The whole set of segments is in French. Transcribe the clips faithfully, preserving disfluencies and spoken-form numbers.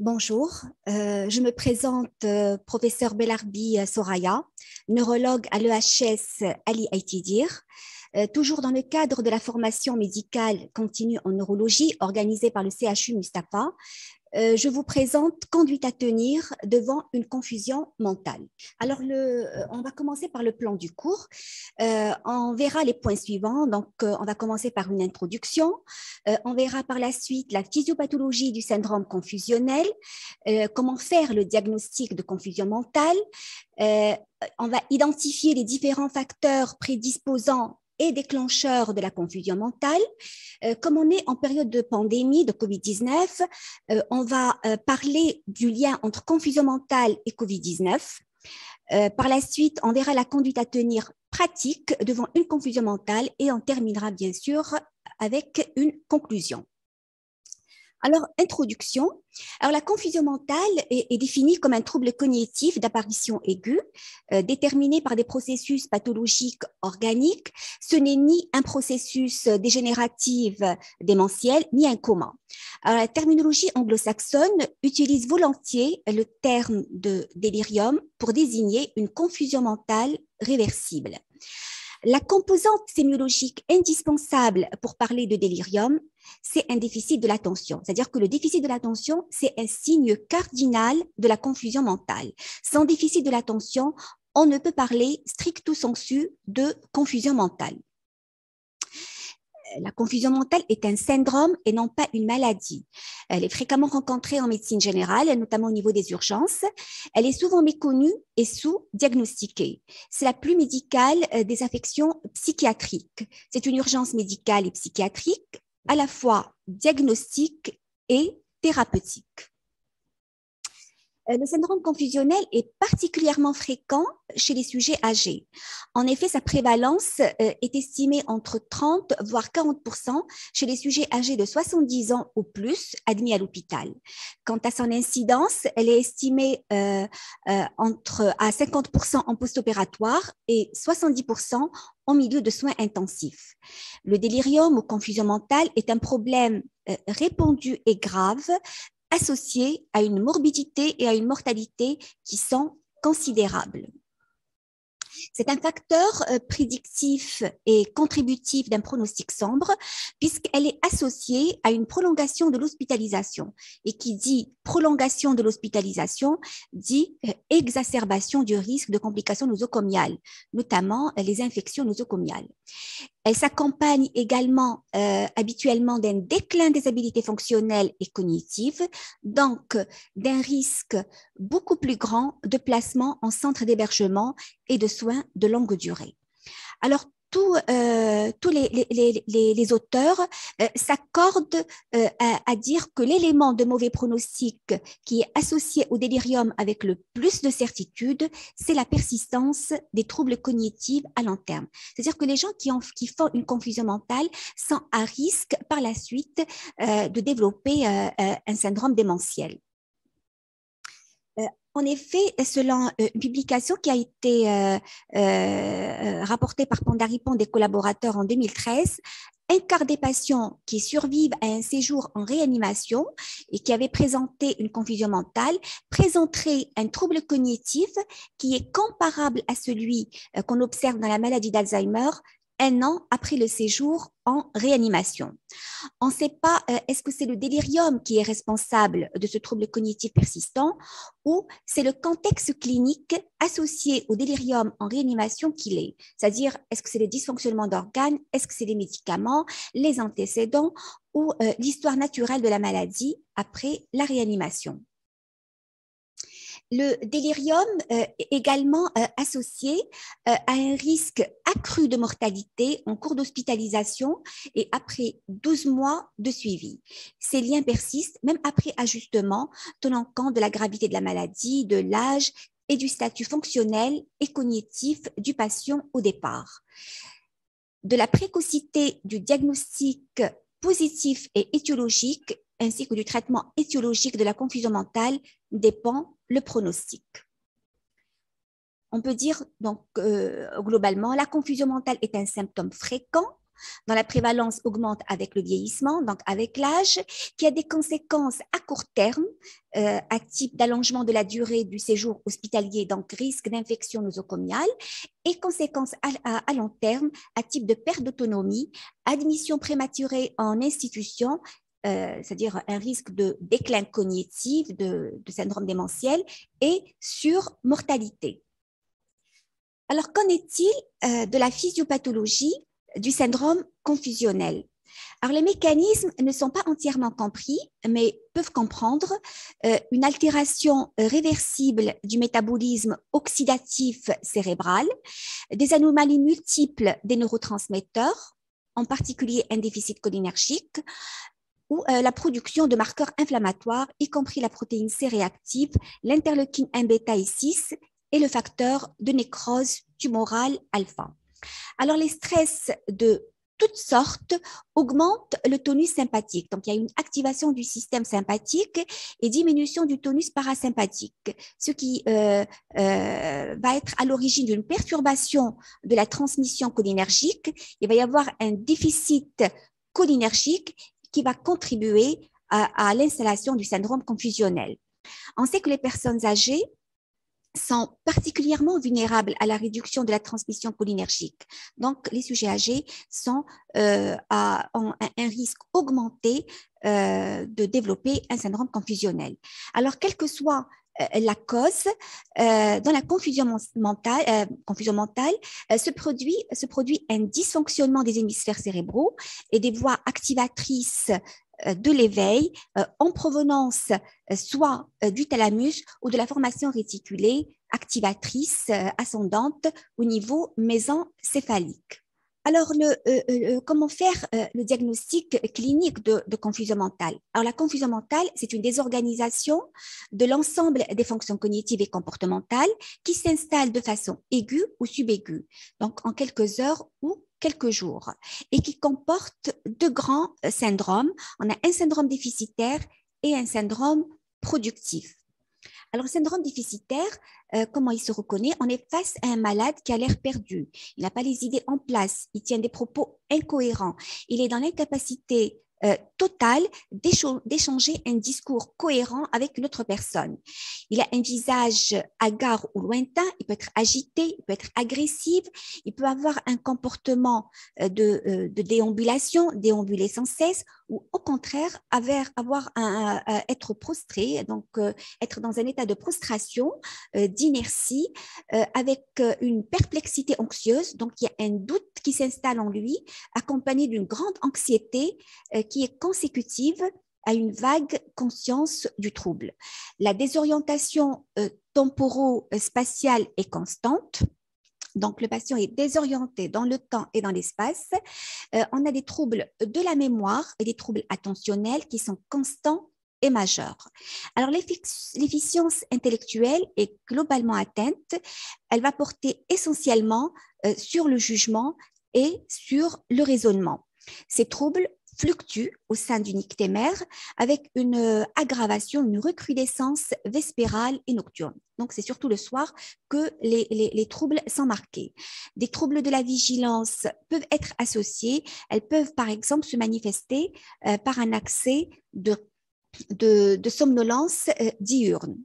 Bonjour, euh, je me présente euh, professeur Belarbi euh, Soraya, neurologue à l'E H S Ali Aïtidir, euh, toujours dans le cadre de la formation médicale continue en neurologie organisée par le C H U Mustapha. Euh, je vous présente conduite à tenir devant une confusion mentale. Alors, le, euh, on va commencer par le plan du cours. Euh, on verra les points suivants. Donc, euh, on va commencer par une introduction. Euh, on verra par la suite la physiopathologie du syndrome confusionnel, euh, comment faire le diagnostic de confusion mentale. Euh, on va identifier les différents facteurs prédisposants et déclencheurs de la confusion mentale. Euh, comme on est en période de pandémie de covid dix-neuf, euh, on va euh, parler du lien entre confusion mentale et covid dix-neuf. Euh, par la suite, on verra la conduite à tenir pratique devant une confusion mentale et on terminera bien sûr avec une conclusion. Alors, introduction. Alors, la confusion mentale est, est définie comme un trouble cognitif d'apparition aiguë, euh, déterminé par des processus pathologiques organiques. Ce n'est ni un processus dégénératif démentiel, ni un coma. Alors, la terminologie anglo-saxonne utilise volontiers le terme de délirium pour désigner une confusion mentale réversible. La composante sémiologique indispensable pour parler de délirium, c'est un déficit de l'attention. C'est-à-dire que le déficit de l'attention, c'est un signe cardinal de la confusion mentale. Sans déficit de l'attention, on ne peut parler stricto sensu de confusion mentale. La confusion mentale est un syndrome et non pas une maladie. Elle est fréquemment rencontrée en médecine générale, notamment au niveau des urgences. Elle est souvent méconnue et sous-diagnostiquée. C'est la plus médicale des affections psychiatriques. C'est une urgence médicale et psychiatrique, à la fois diagnostique et thérapeutique. Le syndrome confusionnel est particulièrement fréquent chez les sujets âgés. En effet, sa prévalence est estimée entre trente voire quarante pour cent chez les sujets âgés de soixante-dix ans ou plus admis à l'hôpital. Quant à son incidence, elle est estimée euh, euh, entre, à cinquante pour cent en post-opératoire et soixante-dix pour cent en milieu de soins intensifs. Le délirium ou confusion mentale est un problème euh, répandu et grave associés à une morbidité et à une mortalité qui sont considérables. C'est un facteur euh, prédictif et contributif d'un pronostic sombre puisqu'elle est associée à une prolongation de l'hospitalisation. Et qui dit prolongation de l'hospitalisation dit euh, exacerbation du risque de complications nosocomiales, notamment euh, les infections nosocomiales. Elle s'accompagne également euh, habituellement d'un déclin des habiletés fonctionnelles et cognitives, donc d'un risque beaucoup plus grand de placement en centre d'hébergement et de soins de longue durée. Alors, tous euh, tous les, les, les, les auteurs euh, s'accordent euh, à, à dire que l'élément de mauvais pronostic qui est associé au délirium avec le plus de certitude, c'est la persistance des troubles cognitifs à long terme. C'est-à-dire que les gens qui, ont, qui font une confusion mentale sont à risque par la suite euh, de développer euh, un syndrome démentiel. Euh, En effet, selon euh, une publication qui a été euh, euh, rapportée par Pandaripon des collaborateurs en deux mille treize, un quart des patients qui survivent à un séjour en réanimation et qui avaient présenté une confusion mentale présenteraient un trouble cognitif qui est comparable à celui euh, qu'on observe dans la maladie d'Alzheimer un an après le séjour en réanimation. On ne sait pas euh, est-ce que c'est le délirium qui est responsable de ce trouble cognitif persistant ou c'est le contexte clinique associé au délirium en réanimation qui l'est. C'est-à-dire, est-ce que c'est le dysfonctionnement d'organes, est-ce que c'est les médicaments, les antécédents ou euh, l'histoire naturelle de la maladie après la réanimation. Le délirium euh, est également euh, associé euh, à un risque accru de mortalité en cours d'hospitalisation et après douze mois de suivi. Ces liens persistent même après ajustement, tenant compte de la gravité de la maladie, de l'âge et du statut fonctionnel et cognitif du patient au départ. De la précocité du diagnostic positif et étiologique ainsi que du traitement étiologique de la confusion mentale dépend le pronostic. On peut dire donc euh, globalement, la confusion mentale est un symptôme fréquent dont la prévalence augmente avec le vieillissement, donc avec l'âge, qui a des conséquences à court terme, euh, à type d'allongement de la durée du séjour hospitalier, donc risque d'infection nosocomiale, et conséquences à, à, à long terme, à type de perte d'autonomie, admission prématurée en institution, euh, c'est-à-dire un risque de déclin cognitif, de, de syndrome démentiel, et sur mortalité. Alors, qu'en est-il euh, de la physiopathologie du syndrome confusionnel? Alors, les mécanismes ne sont pas entièrement compris, mais peuvent comprendre euh, une altération réversible du métabolisme oxydatif cérébral, des anomalies multiples des neurotransmetteurs, en particulier un déficit cholinergique, ou euh, la production de marqueurs inflammatoires, y compris la protéine C réactive, l'interleukine un bêta et six, et le facteur de nécrose tumorale alpha. Alors, les stress de toutes sortes augmentent le tonus sympathique. Donc, il y a une activation du système sympathique et diminution du tonus parasympathique, ce qui euh, euh, va être à l'origine d'une perturbation de la transmission cholinergique. Il va y avoir un déficit cholinergique qui va contribuer à, à l'installation du syndrome confusionnel. On sait que les personnes âgées sont particulièrement vulnérables à la réduction de la transmission cholinergique. Donc, les sujets âgés sont, euh, à, ont un, un risque augmenté euh, de développer un syndrome confusionnel. Alors, quelle que soit euh, la cause, euh, dans la confusion mentale, euh, confusion mentale euh, se, produit, se produit un dysfonctionnement des hémisphères cérébraux et des voies activatrices de l'éveil euh, en provenance euh, soit euh, du thalamus ou de la formation réticulée activatrice euh, ascendante au niveau mésencéphalique. Alors, le, euh, euh, comment faire euh, le diagnostic clinique de, de confusion mentale? Alors, la confusion mentale, c'est une désorganisation de l'ensemble des fonctions cognitives et comportementales qui s'installe de façon aiguë ou subaiguë, donc en quelques heures ou quelques jours, et qui comporte deux grands syndromes. On a un syndrome déficitaire et un syndrome productif. Alors, le syndrome déficitaire, euh, comment il se reconnaît? On est face à un malade qui a l'air perdu. Il n'a pas les idées en place. Il tient des propos incohérents. Il est dans l'incapacité euh, totale d'échanger un discours cohérent avec une autre personne. Il a un visage hagard ou lointain. Il peut être agité, il peut être agressif. Il peut avoir un comportement euh, de, euh, de déambulation, déambuler sans cesse, ou au contraire, avoir, avoir un, un, être prostré, donc euh, être dans un état de prostration, euh, d'inertie, euh, avec euh, une perplexité anxieuse. Donc, il y a un doute qui s'installe en lui, accompagné d'une grande anxiété euh, qui est consécutive à une vague conscience du trouble. La désorientation euh, temporo-spatiale est constante. Donc, le patient est désorienté dans le temps et dans l'espace. Euh, on a des troubles de la mémoire et des troubles attentionnels qui sont constants et majeurs. Alors, l'efficience intellectuelle est globalement atteinte. Elle va porter essentiellement euh, sur le jugement et sur le raisonnement. Ces troubles fluctuent au sein du nictémère avec une euh, aggravation, une recrudescence vespérale et nocturne. Donc, c'est surtout le soir que les, les, les troubles sont marqués. Des troubles de la vigilance peuvent être associés. Elles peuvent, par exemple, se manifester euh, par un accès de, de, de somnolence euh, diurne.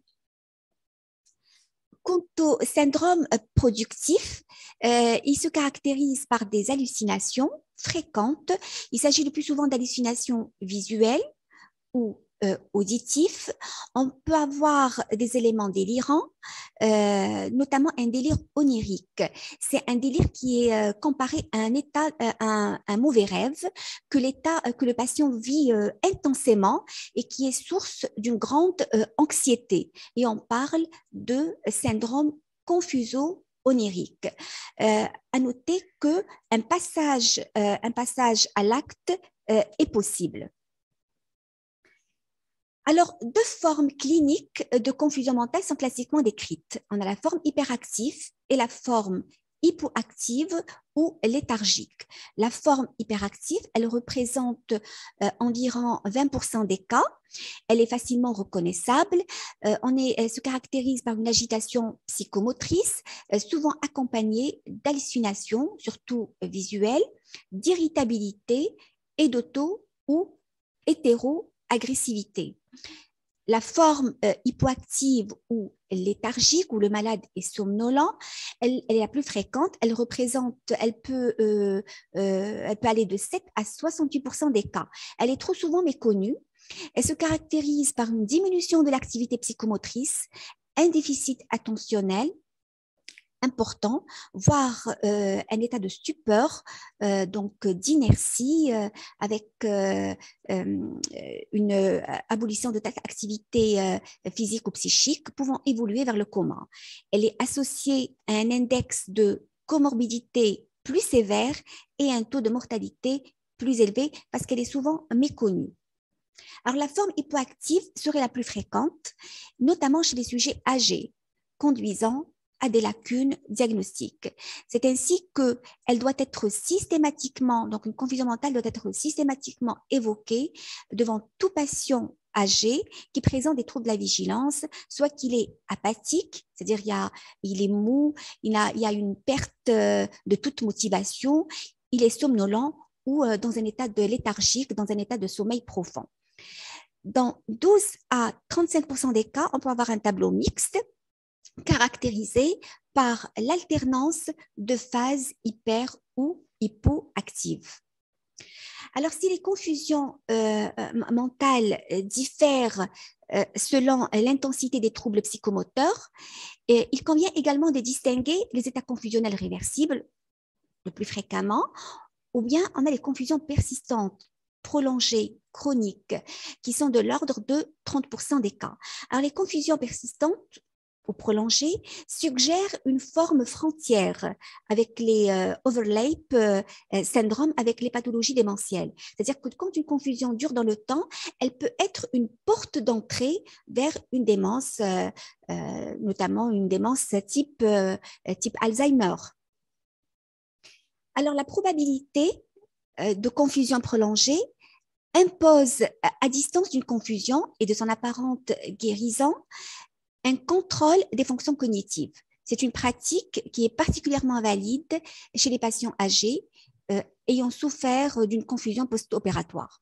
Quant au syndrome productif, euh, il se caractérise par des hallucinations fréquentes. Il s'agit le plus souvent d'hallucinations visuelles ou euh, auditifs. On peut avoir des éléments délirants, euh, notamment un délire onirique. C'est un délire qui est euh, comparé à un état, euh, un, un mauvais rêve que l'état euh, que le patient vit euh, intensément et qui est source d'une grande euh, anxiété. Et on parle de syndrome confuso-onirique. Euh, à noter qu'un passage, euh, un passage à l'acte euh, est possible. Alors, deux formes cliniques de confusion mentale sont classiquement décrites. On a la forme hyperactive et la forme hypoactive ou léthargique. La forme hyperactive, elle représente euh, environ vingt pour cent des cas. Elle est facilement reconnaissable. Euh, on est, elle se caractérise par une agitation psychomotrice, euh, souvent accompagnée d'hallucinations, surtout euh, visuelles, d'irritabilité et d'auto- ou hétéro-agressivité. La forme euh, hypoactive ou léthargique, où le malade est somnolent, elle, elle est la plus fréquente. Elle représente, elle peut, euh, euh, elle peut aller de sept à soixante-huit pour cent des cas. Elle est trop souvent méconnue. Elle se caractérise par une diminution de l'activité psychomotrice, un déficit attentionnel important, voire euh, un état de stupeur, euh, donc d'inertie, euh, avec euh, euh, une euh, abolition de toute activité euh, physique ou psychique, pouvant évoluer vers le coma. Elle est associée à un index de comorbidité plus sévère et un taux de mortalité plus élevé parce qu'elle est souvent méconnue. Alors, la forme hypoactive serait la plus fréquente, notamment chez les sujets âgés, conduisant à des lacunes diagnostiques. C'est ainsi qu'elle doit être systématiquement, donc une confusion mentale doit être systématiquement évoquée devant tout patient âgé qui présente des troubles de la vigilance, soit qu'il est apathique, c'est-à-dire il, y a, il est mou, il a, il y a une perte de toute motivation, il est somnolent ou dans un état de léthargique, dans un état de sommeil profond. Dans douze à trente-cinq pour cent des cas, on peut avoir un tableau mixte caractérisé par l'alternance de phases hyper ou hypoactives. Alors, si les confusions euh, mentales diffèrent euh, selon l'intensité des troubles psychomoteurs, et il convient également de distinguer les états confusionnels réversibles le plus fréquemment, ou bien on a les confusions persistantes, prolongées, chroniques, qui sont de l'ordre de trente pour cent des cas. Alors, les confusions persistantes ou prolongées suggèrent une forme frontière avec les euh, overlap euh, syndrome, avec les pathologies démentielles. C'est-à-dire que quand une confusion dure dans le temps, elle peut être une porte d'entrée vers une démence, euh, euh, notamment une démence type, euh, type Alzheimer. Alors, la probabilité euh, de confusion prolongée impose à distance d'une confusion et de son apparente guérison un contrôle des fonctions cognitives. C'est une pratique qui est particulièrement valide chez les patients âgés euh, ayant souffert d'une confusion post-opératoire.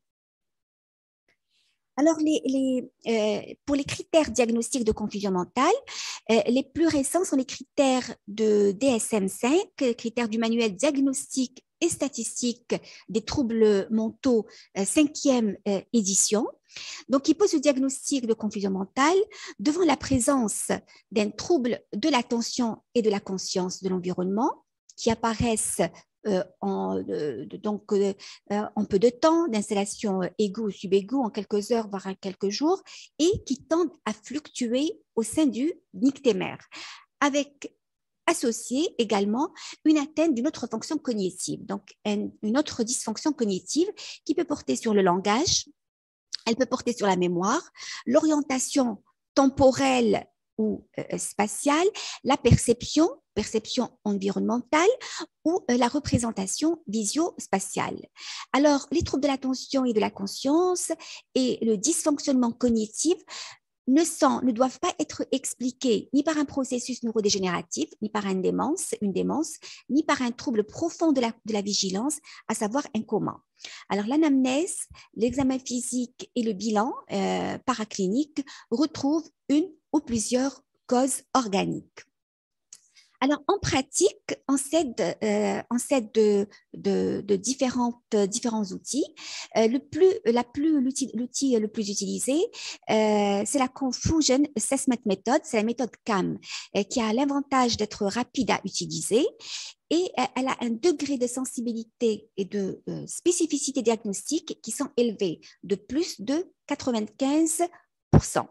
Alors, les, les, euh, pour les critères diagnostiques de confusion mentale, euh, les plus récents sont les critères de D S M cinq, critères du manuel diagnostique et statistique des troubles mentaux, euh, cinquième euh, édition. Donc, il pose le diagnostic de confusion mentale devant la présence d'un trouble de l'attention et de la conscience de l'environnement qui apparaissent euh, en, euh, donc, euh, en peu de temps, d'installation aiguë ou subaiguë, en quelques heures, voire en quelques jours, et qui tendent à fluctuer au sein du nictémère, avec associé également une atteinte d'une autre fonction cognitive, donc un, une autre dysfonction cognitive qui peut porter sur le langage, elle peut porter sur la mémoire, l'orientation temporelle ou euh, spatiale, la perception, perception environnementale ou euh, la représentation visio-spatiale. Alors, les troubles de l'attention et de la conscience et le dysfonctionnement cognitif ne, sont, ne doivent pas être expliqués ni par un processus neurodégénératif, ni par une démence, une démence, ni par un trouble profond de la, de la vigilance, à savoir un coma. Alors, l'anamnèse, l'examen physique et le bilan euh, paraclinique retrouvent une ou plusieurs causes organiques. Alors, en pratique, on s'aide, euh, on s'aide de, de, de différentes, différents outils. Euh, le plus, la plus, l'outil, l'outil le plus utilisé, euh, c'est la Confusion Assessment Method, c'est la méthode C A M, euh, qui a l'avantage d'être rapide à utiliser et euh, elle a un degré de sensibilité et de euh, spécificité diagnostique qui sont élevés, de plus de quatre-vingt-quinze pour cent.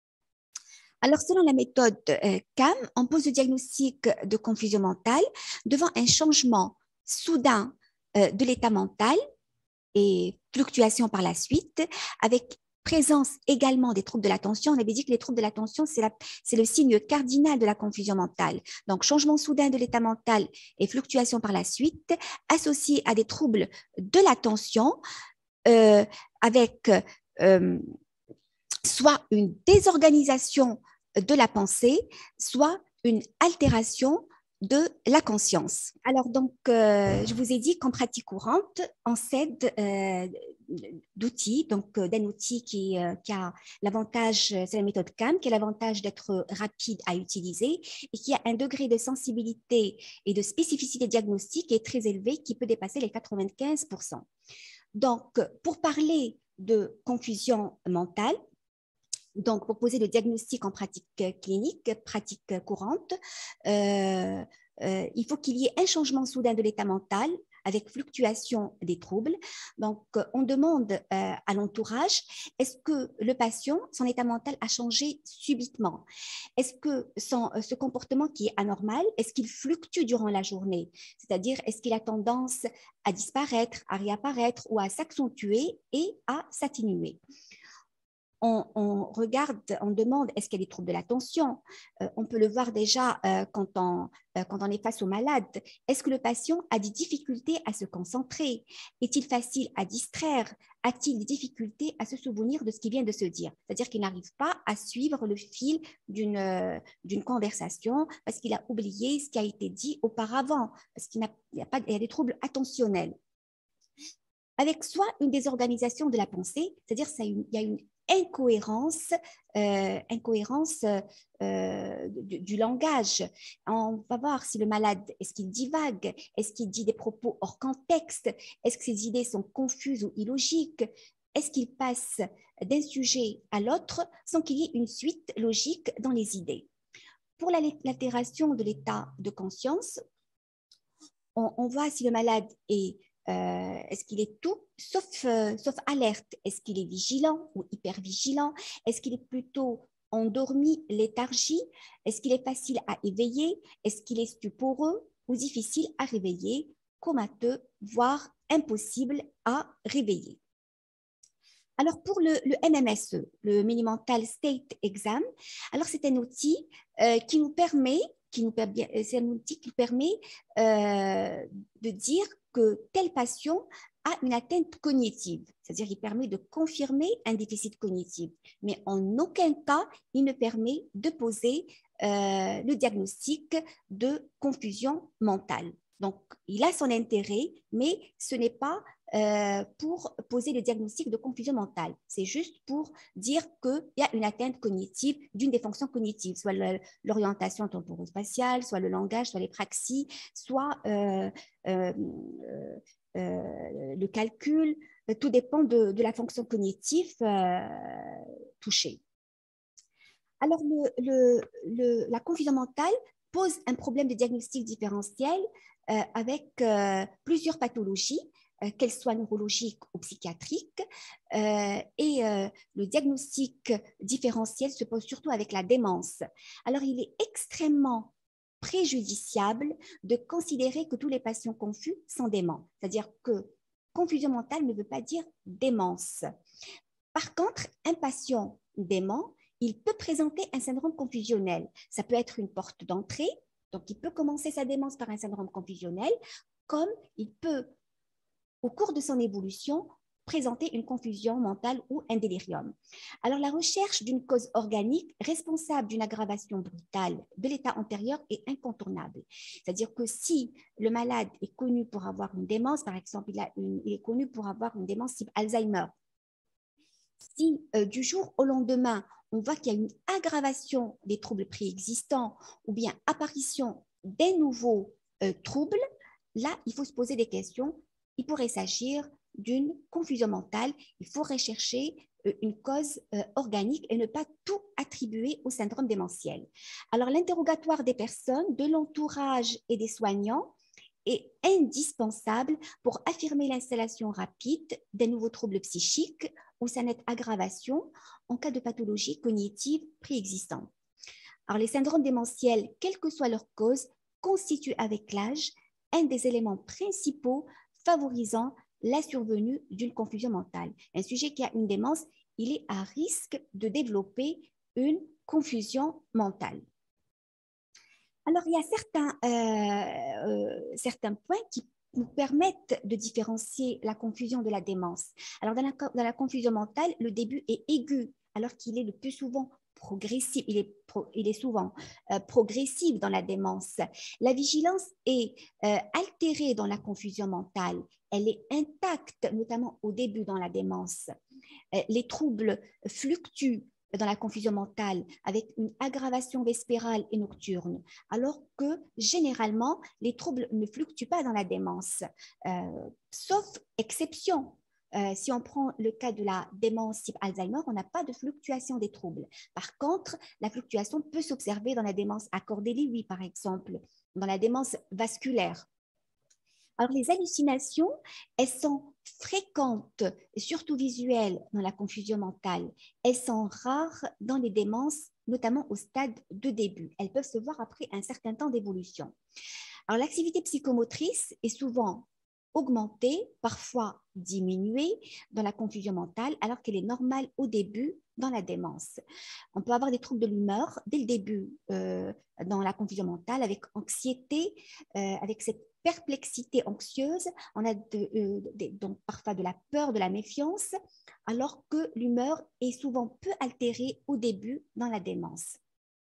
Alors, selon la méthode euh, C A M, on pose le diagnostic de confusion mentale devant un changement soudain euh, de l'état mental et fluctuation par la suite, avec présence également des troubles de l'attention. On avait dit que les troubles de l'attention, c'est le signe cardinal de la confusion mentale. Donc, changement soudain de l'état mental et fluctuation par la suite, associés à des troubles de l'attention, euh, avec euh, soit une désorganisation de la pensée, soit une altération de la conscience. Alors, donc, euh, je vous ai dit qu'en pratique courante, on s'aide euh, d'outils, donc euh, d'un outil qui, euh, qui a l'avantage, c'est la méthode C A M, qui a l'avantage d'être rapide à utiliser et qui a un degré de sensibilité et de spécificité diagnostique qui est très élevé, qui peut dépasser les quatre-vingt-quinze pour cent. Donc, pour parler de confusion mentale, donc, pour poser le diagnostic en pratique clinique, pratique courante, euh, euh, il faut qu'il y ait un changement soudain de l'état mental avec fluctuation des troubles. Donc, on demande euh, à l'entourage, est-ce que le patient, son état mental a changé subitement? Est-ce que son, ce comportement qui est anormal, est-ce qu'il fluctue durant la journée? C'est-à-dire, est-ce qu'il a tendance à disparaître, à réapparaître ou à s'accentuer et à s'atténuer? On, on regarde, on demande est-ce qu'il y a des troubles de l'attention. Euh, on peut le voir déjà euh, quand, on, euh, quand on est face au malade. Est-ce que le patient a des difficultés à se concentrer? Est-il facile à distraire? A-t-il des difficultés à se souvenir de ce qu'il vient de se dire? C'est-à-dire qu'il n'arrive pas à suivre le fil d'une euh, d'une conversation parce qu'il a oublié ce qui a été dit auparavant, parce qu'il n'y a, a, a des troubles attentionnels. Avec soit une désorganisation de la pensée, c'est-à-dire qu'il y a une incohérence, euh, incohérence euh, du, du langage. On va voir si le malade, est-ce qu'il divague, est-ce qu'il dit des propos hors contexte, est-ce que ses idées sont confuses ou illogiques, est-ce qu'il passe d'un sujet à l'autre sans qu'il y ait une suite logique dans les idées. Pour l'altération de l'état de conscience, on, on voit si le malade est Euh, est-ce qu'il est tout sauf, euh, sauf alerte? Est-ce qu'il est vigilant ou hyper vigilant? Est-ce qu'il est plutôt endormi, léthargie? Est-ce qu'il est facile à éveiller? Est-ce qu'il est stuporeux ou difficile à réveiller, comateux, voire impossible à réveiller? Alors, pour le, le M M S E, le Mini-Mental State Exam, alors c'est un outil euh, qui nous permet, qui nous permet, c'est un outil qui permet euh, de dire que tel patient a une atteinte cognitive, c'est-à-dire il permet de confirmer un déficit cognitif, mais en aucun cas il ne permet de poser euh, le diagnostic de confusion mentale. Donc, il a son intérêt, mais ce n'est pas euh, pour poser le diagnostic de confusion mentale. C'est juste pour dire qu'il y a une atteinte cognitive d'une des fonctions cognitives, soit l'orientation temporo-spatiale, soit le langage, soit les praxies, soit euh, euh, euh, le calcul. Tout dépend de, de la fonction cognitive euh, touchée. Alors, le, le, le, la confusion mentale pose un problème de diagnostic différentiel euh, avec euh, plusieurs pathologies, euh, qu'elles soient neurologiques ou psychiatriques. Euh, et euh, le diagnostic différentiel se pose surtout avec la démence. Alors, il est extrêmement préjudiciable de considérer que tous les patients confus sont déments. C'est-à-dire que confusion mentale ne veut pas dire démence. Par contre, un patient dément, il peut présenter un syndrome confusionnel. Ça peut être une porte d'entrée, donc il peut commencer sa démence par un syndrome confusionnel, comme il peut, au cours de son évolution, présenter une confusion mentale ou un délirium. Alors, la recherche d'une cause organique responsable d'une aggravation brutale de l'état antérieur est incontournable. C'est-à-dire que si le malade est connu pour avoir une démence, par exemple, il, a une, il est connu pour avoir une démence type Alzheimer, si euh, du jour au lendemain, on voit qu'il y a une aggravation des troubles préexistants ou bien apparition d'un nouveau euh, trouble, là, il faut se poser des questions. Il pourrait s'agir d'une confusion mentale. Il faut rechercher euh, une cause euh, organique et ne pas tout attribuer au syndrome démentiel. Alors, l'interrogatoire des personnes, de l'entourage et des soignants est indispensable pour affirmer l'installation rapide d'un nouveau trouble psychique ou sa nette aggravation en cas de pathologie cognitive préexistante. Alors, les syndromes démentiels, quelle que soit leur cause, constituent avec l'âge un des éléments principaux favorisant la survenue d'une confusion mentale. Un sujet qui a une démence, il est à risque de développer une confusion mentale. Alors, il y a certains, euh, euh, certains points qui nous permettent de différencier la confusion de la démence. Alors, dans la, dans la confusion mentale, le début est aigu, alors qu'il est le plus souvent progressif, il est, pro, il est souvent euh, progressif dans la démence. La vigilance est euh, altérée dans la confusion mentale. Elle est intacte, notamment au début dans la démence. Euh, les troubles fluctuent dans la confusion mentale avec une aggravation vespérale et nocturne, alors que généralement, les troubles ne fluctuent pas dans la démence, euh, sauf exception. Euh, si on prend le cas de la démence type Alzheimer, on n'a pas de fluctuation des troubles. Par contre, la fluctuation peut s'observer dans la démence accordée-Lewy, par exemple, dans la démence vasculaire. Alors, les hallucinations, elles sont fréquentes, surtout visuelles, dans la confusion mentale. Elles sont rares dans les démences, notamment au stade de début. Elles peuvent se voir après un certain temps d'évolution. Alors, l'activité psychomotrice est souvent augmentée, parfois diminuée dans la confusion mentale, alors qu'elle est normale au début dans la démence. On peut avoir des troubles de l'humeur dès le début euh, dans la confusion mentale, avec anxiété, euh, avec cette perplexité anxieuse, on a de, euh, de, donc parfois de la peur, de la méfiance, alors que l'humeur est souvent peu altérée au début dans la démence.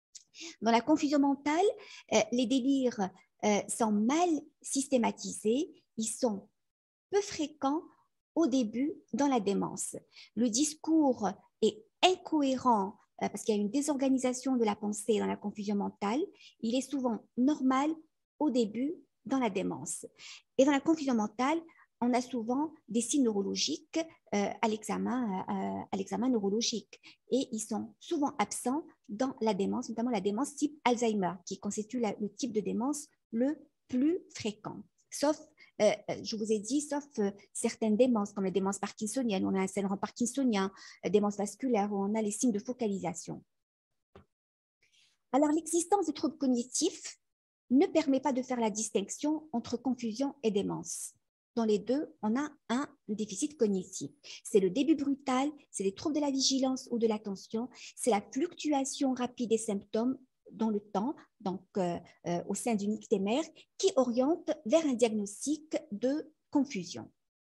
Dans la confusion mentale, euh, les délires euh, sont mal systématisés, ils sont peu fréquents au début dans la démence. Le discours est incohérent euh, parce qu'il y a une désorganisation de la pensée dans la confusion mentale. Il est souvent normal au début dans la démence. Et dans la confusion mentale, on a souvent des signes neurologiques euh, à l'examen euh, à l'examen neurologique. Et ils sont souvent absents dans la démence, notamment la démence type Alzheimer, qui constitue la, le type de démence le plus fréquent. Sauf, euh, je vous ai dit, sauf euh, certaines démences, comme les démences parkinsoniennes, on a un syndrome parkinsonien, euh, démence vasculaire, où on a les signes de focalisation. Alors, l'existence de troubles cognitifs ne permet pas de faire la distinction entre confusion et démence. Dans les deux, on a un déficit cognitif. C'est le début brutal, c'est les troubles de la vigilance ou de l'attention, c'est la fluctuation rapide des symptômes dans le temps, donc euh, euh, au sein d'une ictémère, qui oriente vers un diagnostic de confusion.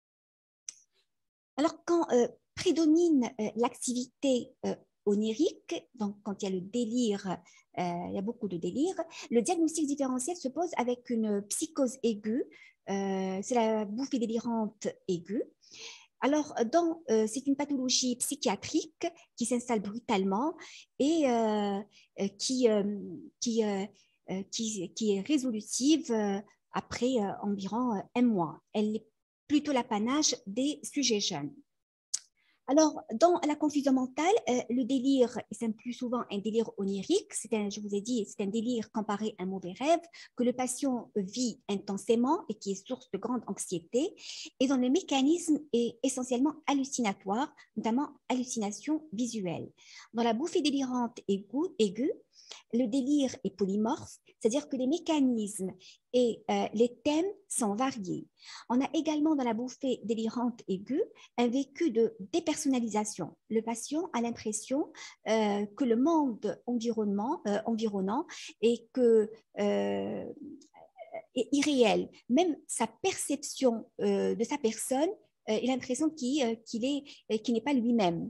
Alors, quand euh, prédomine euh, l'activité euh, onirique, donc quand il y a le délire, euh, il y a beaucoup de délire, le diagnostic différentiel se pose avec une psychose aiguë, euh, c'est la bouffée délirante aiguë. Alors, euh, c'est une pathologie psychiatrique qui s'installe brutalement et euh, qui, euh, qui, euh, qui, qui est résolutive euh, après euh, environ un mois. Elle est plutôt l'apanage des sujets jeunes. Alors, dans la confusion mentale, euh, le délire, c'est plus souvent un délire onirique, un, je vous ai dit, c'est un délire comparé à un mauvais rêve que le patient vit intensément et qui est source de grande anxiété, et dont le mécanisme est essentiellement hallucinatoire, notamment hallucination visuelle. Dans la bouffée délirante aiguë, aiguë le délire est polymorphe, c'est-à-dire que les mécanismes et euh, les thèmes sont variés. On a également dans la bouffée délirante aiguë un vécu de dépersonnalisation. Le patient a l'impression euh, que le monde environnement, euh, environnant et que, euh, est irréel. Même sa perception euh, de sa personne, euh, il a l'impression qu'il euh, qu'il est, euh, qu'il n'est pas lui-même.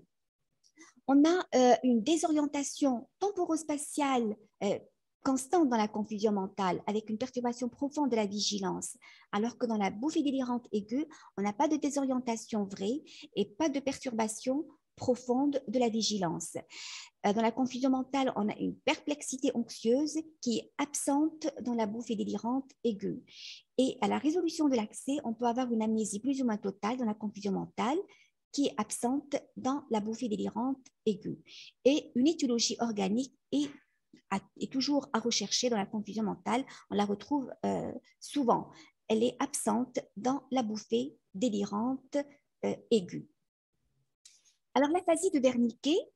On a euh, une désorientation temporospatiale euh, constante dans la confusion mentale, avec une perturbation profonde de la vigilance, alors que dans la bouffée délirante aiguë, on n'a pas de désorientation vraie et pas de perturbation profonde de la vigilance. Euh, dans la confusion mentale, on a une perplexité anxieuse qui est absente dans la bouffée délirante aiguë. Et à la résolution de l'accès, on peut avoir une amnésie plus ou moins totale dans la confusion mentale, qui est absente dans la bouffée délirante aiguë. Et une étiologie organique est, est toujours à rechercher dans la confusion mentale. On la retrouve euh, souvent. Elle est absente dans la bouffée délirante euh, aiguë. Alors, l'aphasie de Wernicke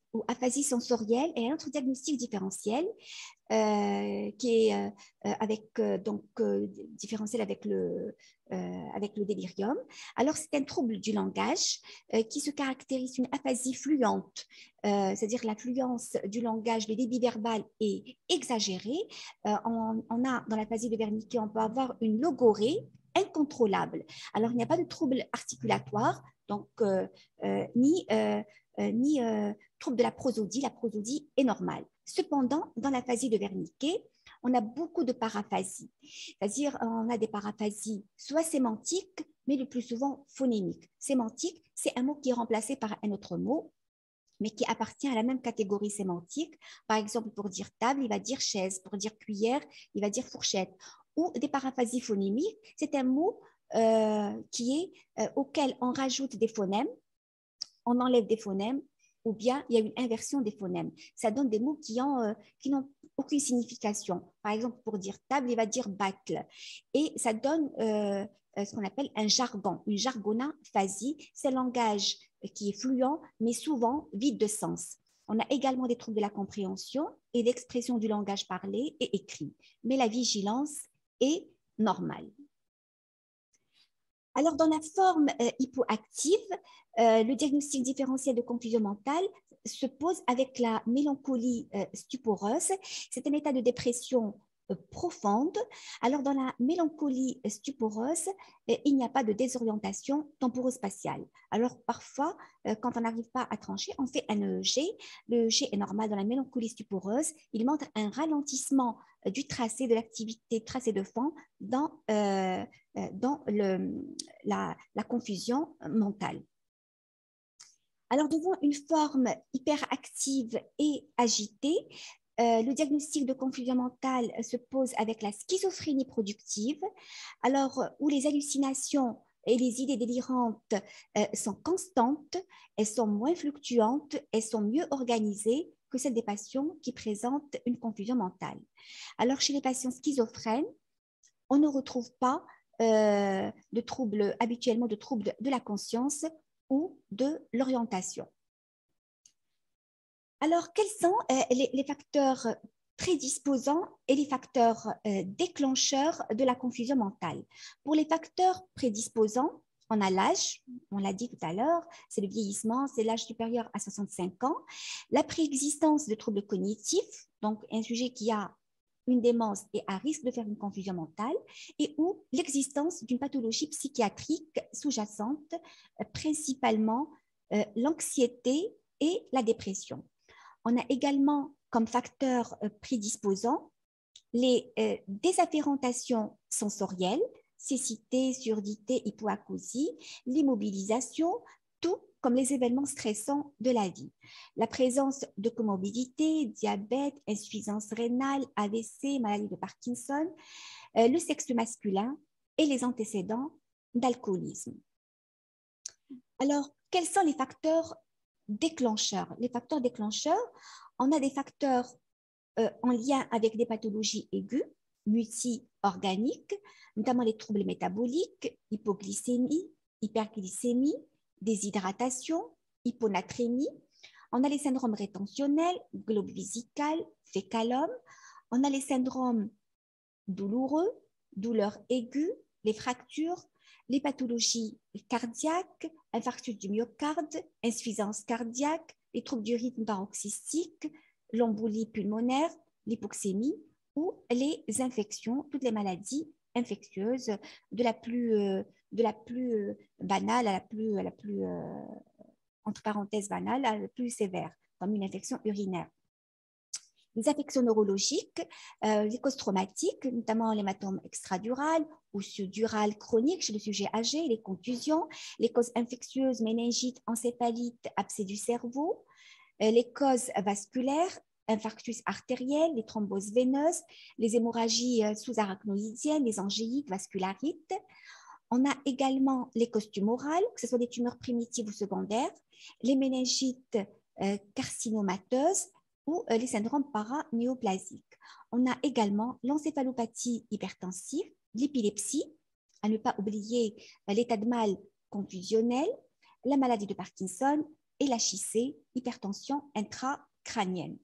ou aphasie sensorielle et un autre diagnostic différentiel euh, qui est euh, avec, euh, donc, euh, différentiel avec le, euh, avec le délirium. Alors, c'est un trouble du langage euh, qui se caractérise d'une aphasie fluente, euh, c'est-à-dire la fluence du langage, le débit verbal est exagéré. Euh, on, on a dans l'aphasie de Wernicke, on peut avoir une logorée incontrôlable. Alors, il n'y a pas de trouble articulatoire, donc euh, euh, ni, euh, euh, ni euh, trouble de la prosodie. La prosodie est normale. Cependant, dans l'aphasie de Wernicke, on a beaucoup de paraphasie, c'est-à-dire on a des paraphasies soit sémantiques, mais le plus souvent phonémiques. Sémantique, c'est un mot qui est remplacé par un autre mot, mais qui appartient à la même catégorie sémantique. Par exemple, pour dire table, il va dire chaise. Pour dire cuillère, il va dire fourchette. Ou des paraphasies phonémiques, c'est un mot euh, qui est, euh, auquel on rajoute des phonèmes, on enlève des phonèmes, ou bien il y a une inversion des phonèmes. Ça donne des mots qui ont, euh, qui n'ont aucune signification. Par exemple, pour dire table, il va dire battle. Et ça donne euh, ce qu'on appelle un jargon, une jargonaphasie. C'est un langage qui est fluent, mais souvent vide de sens. On a également des troubles de la compréhension et l'expression du langage parlé et écrit. Mais la vigilance est normale. Alors, dans la forme euh, hypoactive, euh, le diagnostic différentiel de confusion mentale se pose avec la mélancolie euh, stuporeuse. C'est un état de dépression euh, profonde. Alors, dans la mélancolie stuporeuse, euh, il n'y a pas de désorientation temporospatiale. Alors, parfois, euh, quand on n'arrive pas à trancher, on fait un E E G. Le E E G est normal dans la mélancolie stuporeuse. Il montre un ralentissement euh, du tracé, de l'activité tracée de fond dans euh, dans le, la, la confusion mentale. Alors, devant une forme hyperactive et agitée, euh, le diagnostic de confusion mentale se pose avec la schizophrénie productive, alors où les hallucinations et les idées délirantes euh, sont constantes, elles sont moins fluctuantes, elles sont mieux organisées que celles des patients qui présentent une confusion mentale. Alors, chez les patients schizophrènes, on ne retrouve pas Euh, de troubles, habituellement de troubles de la conscience ou de l'orientation. Alors, quels sont euh, les, les facteurs prédisposants et les facteurs euh, déclencheurs de la confusion mentale? Pour les facteurs prédisposants, on a l'âge, on l'a dit tout à l'heure, c'est le vieillissement, c'est l'âge supérieur à soixante-cinq ans, la préexistence de troubles cognitifs, donc un sujet qui a une démence et à risque de faire une confusion mentale, et ou l'existence d'une pathologie psychiatrique sous-jacente, principalement euh, l'anxiété et la dépression. On a également comme facteurs euh, prédisposants les euh, désafférentations sensorielles, cécité, surdité, hypoacousie, l'immobilisation, tout comme les événements stressants de la vie. La présence de comorbidités, diabète, insuffisance rénale, A V C, maladie de Parkinson, euh, le sexe masculin et les antécédents d'alcoolisme. Alors, quels sont les facteurs déclencheurs? Les facteurs déclencheurs, on a des facteurs euh, en lien avec des pathologies aiguës, multi-organiques, notamment les troubles métaboliques, hypoglycémie, hyperglycémie, déshydratation, hyponatrémie. On a les syndromes rétentionnels, globe vésical, fécalome. On a les syndromes douloureux, douleurs aiguës, les fractures, les pathologies cardiaques, infarctus du myocarde, insuffisance cardiaque, les troubles du rythme paroxystique, l'embolie pulmonaire, l'hypoxémie ou les infections, toutes les maladies infectieuses de la plus, euh, de la plus banale à la plus, à la plus euh, entre parenthèses banale, à la plus sévère, comme une infection urinaire. Les affections neurologiques, euh, les causes traumatiques, notamment l'hématome extradural ou subdural chronique chez le sujet âgé, les contusions, les causes infectieuses, méningite, encéphalite, abcès du cerveau, euh, les causes vasculaires, infarctus artériel, les thromboses veineuses, les hémorragies sous-arachnoïdiennes, les angéites, vascularites. On a également les causes tumorales, que ce soit des tumeurs primitives ou secondaires, les méningites euh, carcinomateuses ou euh, les syndromes paranéoplasiques. On a également l'encéphalopathie hypertensive, l'épilepsie, à ne pas oublier euh, l'état de mal confusionnel, la maladie de Parkinson et l'H I C, hypertension intracrânienne.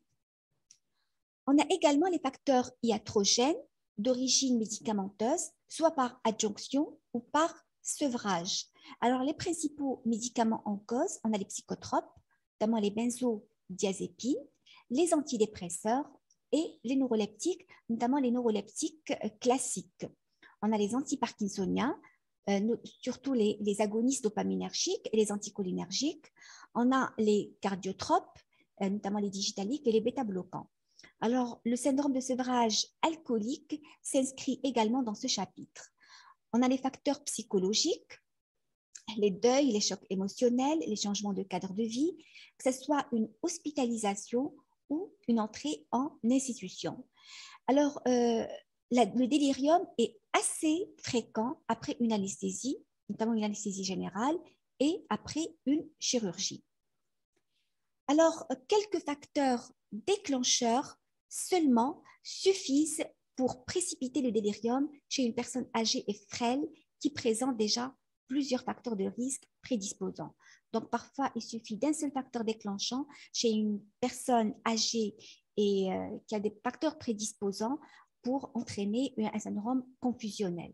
On a également les facteurs iatrogènes d'origine médicamenteuse, soit par adjonction ou par sevrage. Alors, les principaux médicaments en cause, on a les psychotropes, notamment les benzodiazépines, les antidépresseurs et les neuroleptiques, notamment les neuroleptiques classiques. On a les antiparkinsoniens, euh, surtout les, les agonistes dopaminergiques et les anticholinergiques. On a les cardiotropes, euh, notamment les digitaliques et les bêta-bloquants. Alors, le syndrome de sevrage alcoolique s'inscrit également dans ce chapitre. On a les facteurs psychologiques, les deuils, les chocs émotionnels, les changements de cadre de vie, que ce soit une hospitalisation ou une entrée en institution. Alors, euh, la, le délirium est assez fréquent après une anesthésie, notamment une anesthésie générale, et après une chirurgie. Alors, quelques facteurs déclencheurs seulement suffisent pour précipiter le délirium chez une personne âgée et frêle qui présente déjà plusieurs facteurs de risque prédisposants. Donc, parfois, il suffit d'un seul facteur déclenchant chez une personne âgée et euh, qui a des facteurs prédisposants pour entraîner un syndrome confusionnel.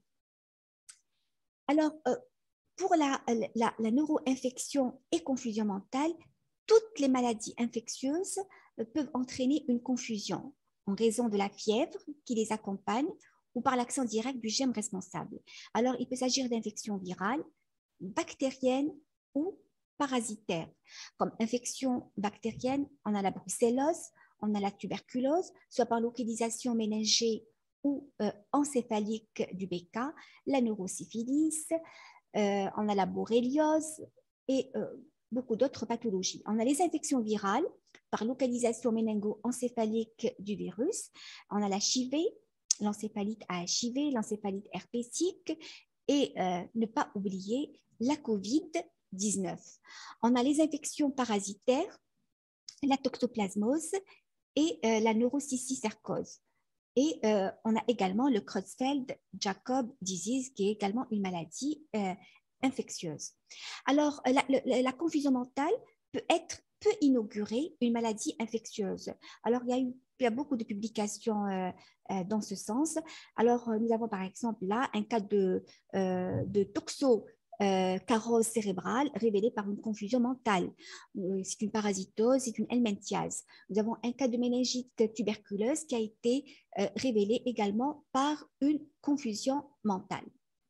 Alors, euh, pour la, la, la neuroinfection et confusion mentale, toutes les maladies infectieuses peuvent entraîner une confusion en raison de la fièvre qui les accompagne ou par l'action direct du gène responsable. Alors, il peut s'agir d'infections virales, bactériennes ou parasitaires. Comme infection bactérienne, on a la brucellose, on a la tuberculose, soit par localisation méningée ou euh, encéphalique du B K, la neurosyphilis, euh, on a la borréliose et euh, beaucoup d'autres pathologies. On a les infections virales par localisation méningo-encéphalique du virus. On a la H I V, l'encéphalite à H I V, l'encéphalite herpétique et euh, ne pas oublier la COVID dix-neuf. On a les infections parasitaires, la toxoplasmose et euh, la neurocysticercose. Et euh, on a également le Creutzfeldt-Jakob disease qui est également une maladie euh, infectieuse. Alors, la, la, la confusion mentale peut être peut inaugurer une maladie infectieuse. Alors, il y a eu il y a beaucoup de publications euh, euh, dans ce sens. Alors, euh, nous avons par exemple là un cas de, euh, de toxo Euh, carose cérébrale révélée par une confusion mentale. Euh, c'est une parasitose, c'est une helminthiase. Nous avons un cas de méningite tuberculeuse qui a été euh, révélé également par une confusion mentale.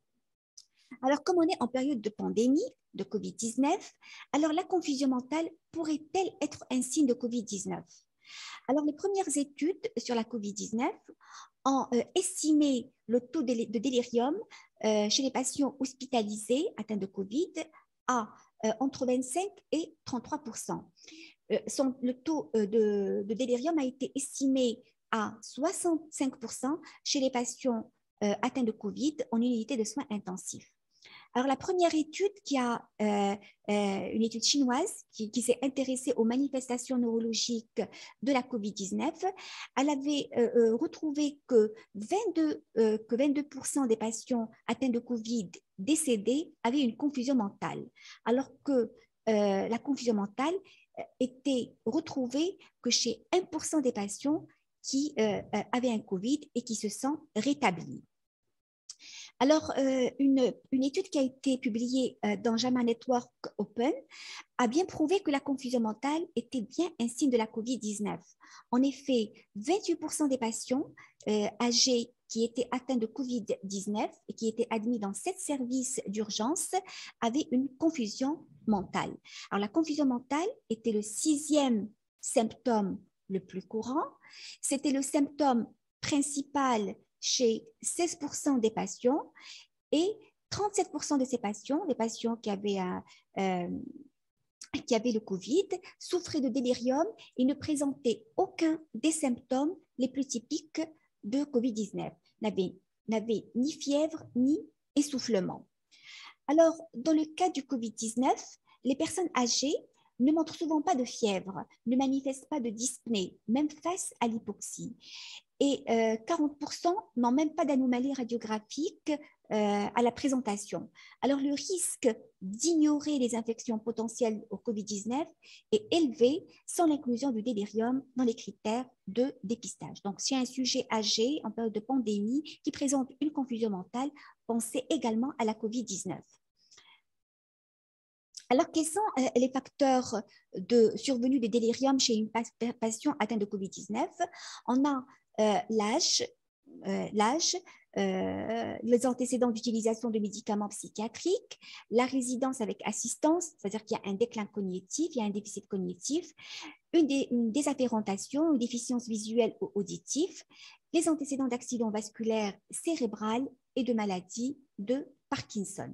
Alors, comme on est en période de pandémie de COVID dix-neuf, alors la confusion mentale pourrait-elle être un signe de COVID dix-neuf? Alors, les premières études sur la COVID dix-neuf ont euh, estimé le taux de, de délirium euh, chez les patients hospitalisés atteints de COVID à euh, entre vingt-cinq et trente-trois pour cent. Euh, son, le taux euh, de, de délirium a été estimé à soixante-cinq pour cent chez les patients euh, atteints de COVID en unité de soins intensifs. Alors, la première étude, qui a, euh, euh, une étude chinoise qui, qui s'est intéressée aux manifestations neurologiques de la COVID dix-neuf, elle avait euh, retrouvé que vingt-deux, euh, que vingt-deux pour cent des patients atteints de COVID décédés avaient une confusion mentale, alors que euh, la confusion mentale était retrouvée que chez un pour cent des patients qui euh, avaient un COVID et qui se sont rétablis. Alors, euh, une, une étude qui a été publiée euh, dans JAMA Network Open a bien prouvé que la confusion mentale était bien un signe de la COVID dix-neuf. En effet, vingt-huit pour cent des patients euh, âgés qui étaient atteints de COVID dix-neuf et qui étaient admis dans sept services d'urgence avaient une confusion mentale. Alors, la confusion mentale était le sixième symptôme le plus courant. C'était le symptôme principal chez seize pour cent des patients et trente-sept pour cent de ces patients, des patients qui avaient, un, euh, qui avaient le COVID, souffraient de délirium et ne présentaient aucun des symptômes les plus typiques de COVID dix-neuf, n'avaient, n'avaient ni fièvre ni essoufflement. Alors, dans le cas du COVID dix-neuf, les personnes âgées ne montrent souvent pas de fièvre, ne manifestent pas de dyspnée, même face à l'hypoxie. et euh, quarante pour cent n'ont même pas d'anomalie radiographique euh, à la présentation. Alors, le risque d'ignorer les infections potentielles au covid dix-neuf est élevé sans l'inclusion du délirium dans les critères de dépistage. Donc, si un sujet âgé en période de pandémie qui présente une confusion mentale, pensez également à la covid dix-neuf. Alors, quels sont euh, les facteurs de survenue de délirium chez une patient atteinte de covid dix-neuf? On a euh, l'âge, euh, l'âge, euh, les antécédents d'utilisation de médicaments psychiatriques, la résidence avec assistance, c'est-à-dire qu'il y a un déclin cognitif, il y a un déficit cognitif, une, dé, une désappérentation, une déficience visuelle ou auditive, les antécédents d'accidents vasculaires cérébrales et de maladies de Parkinson.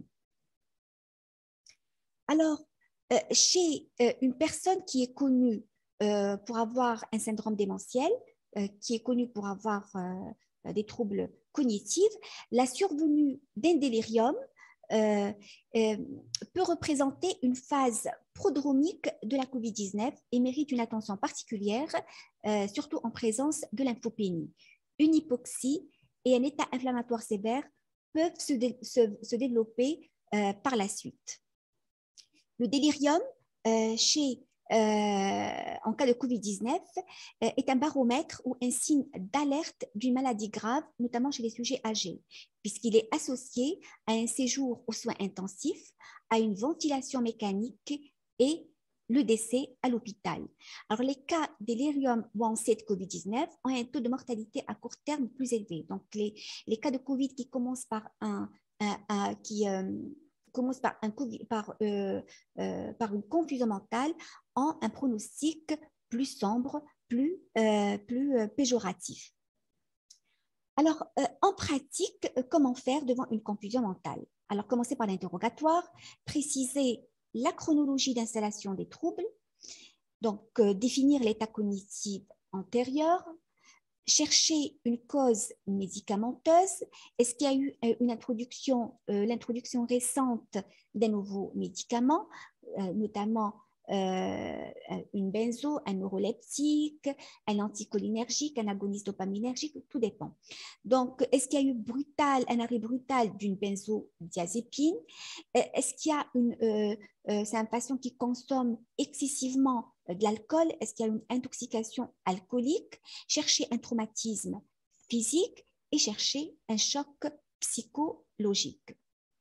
Alors, euh, chez euh, une personne qui est connue euh, pour avoir un syndrome démentiel, euh, qui est connue pour avoir euh, des troubles cognitifs, la survenue d'un délirium euh, euh, peut représenter une phase prodromique de la covid dix-neuf et mérite une attention particulière, euh, surtout en présence de lymphopénie. Une hypoxie et un état inflammatoire sévère peuvent se, dé se, se développer euh, par la suite. Le délirium, euh, chez, euh, en cas de covid dix-neuf, euh, est un baromètre ou un signe d'alerte d'une maladie grave, notamment chez les sujets âgés, puisqu'il est associé à un séjour aux soins intensifs, à une ventilation mécanique et le décès à l'hôpital. Alors, les cas délirium ou onset de covid dix-neuf ont un taux de mortalité à court terme plus élevé. Donc, les, les cas de Covid qui commencent par un, un, un qui... Euh, commence par, un, par, euh, euh, par une confusion mentale ont un pronostic plus sombre, plus, euh, plus euh, péjoratif. Alors, euh, en pratique, euh, comment faire devant une confusion mentale? Alors, commencer par l'interrogatoire, préciser la chronologie d'installation des troubles, donc euh, définir l'état cognitif antérieur, chercher une cause médicamenteuse. Est-ce qu'il y a eu une introduction, euh, l'introduction récente d'un nouveau médicament, euh, notamment euh, une benzo, un neuroleptique, un anticholinergique, un agoniste dopaminergique, tout dépend. Donc, est-ce qu'il y a eu brutal, un arrêt brutal d'une benzodiazépine? Est-ce qu'il y a une, euh, euh, c'est un patient qui consomme excessivement de l'alcool? Est-ce qu'il y a une intoxication alcoolique? Chercher un traumatisme physique et chercher un choc psychologique.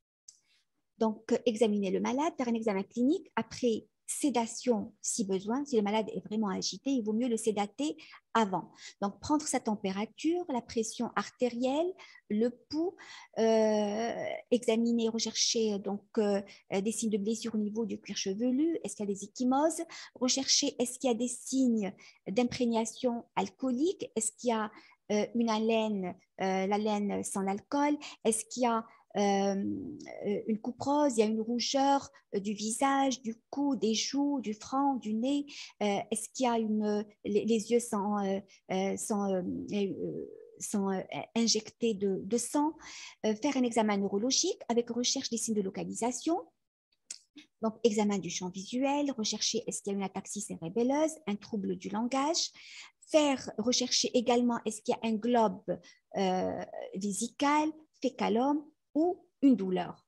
Donc, examiner le malade, faire un examen clinique. Après, sédation si besoin. Si le malade est vraiment agité, il vaut mieux le sédater avant. Donc, prendre sa température, la pression artérielle, le pouls, euh, examiner, rechercher donc, euh, des signes de blessure au niveau du cuir chevelu. Est-ce qu'il y a des ecchymoses? Rechercher, est-ce qu'il y a des signes d'imprégnation alcoolique? Est-ce qu'il y a euh, une haleine, euh, l'haleine sans l'alcool? Est-ce qu'il y a Euh, une coupe rose, il y a une rougeur euh, du visage, du cou, des joues, du front, du nez. Euh, Est-ce qu'il y a une, les, les yeux sont, euh, sont, euh, sont euh, injectés de, de sang? Euh, faire un examen neurologique avec recherche des signes de localisation. Donc, examen du champ visuel, rechercher est-ce qu'il y a une ataxie cérébelleuse, un trouble du langage. Faire, rechercher également est-ce qu'il y a un globe euh, vésical, fécalome, ou une douleur.